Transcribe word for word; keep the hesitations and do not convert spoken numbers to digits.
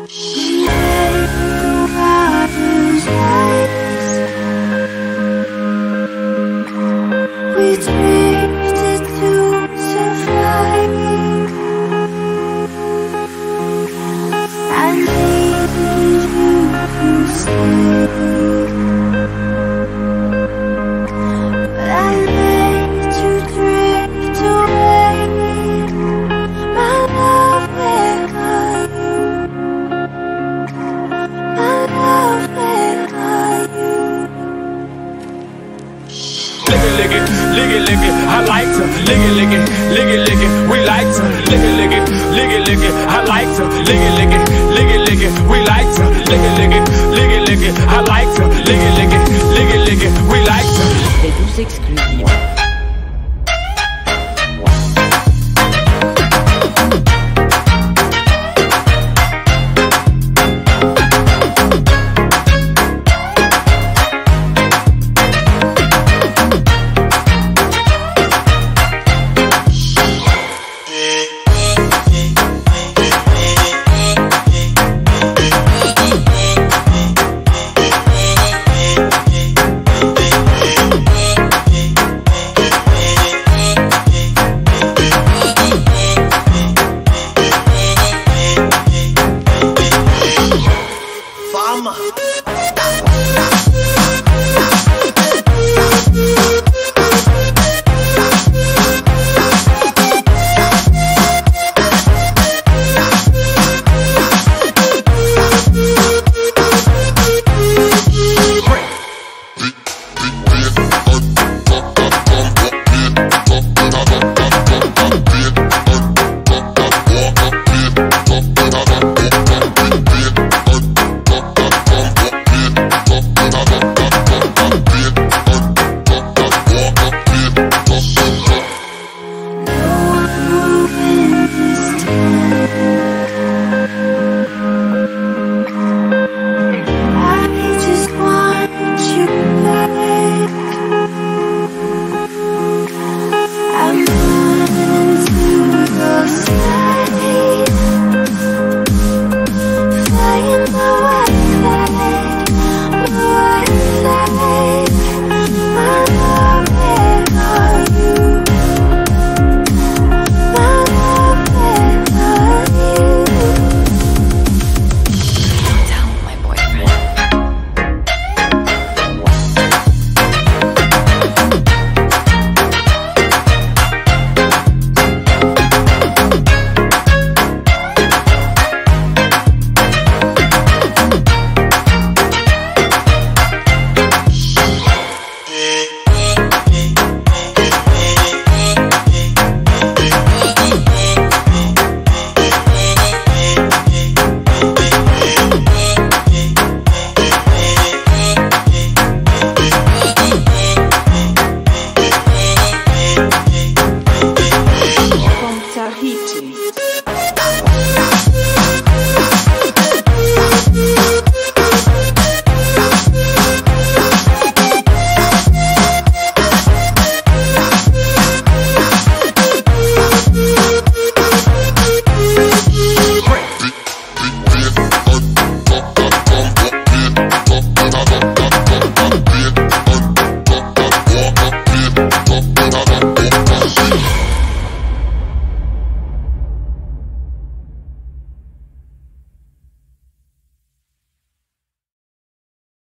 We drifted to survive. I needed you to stay, but I let you drift away. My love, where are you? My love, where are you? Lick it, lick it, lick it, lick it, I like to lick it, lick it, lick it, lick it, we like to lick it, lick it, lick it, lick it, I like to lick it, lick it, lick it, lick it, we like to lick it, lick it, lick it, lick it, I like to lick it, lick it, lick it, lick it, we like to. T douze exclusif.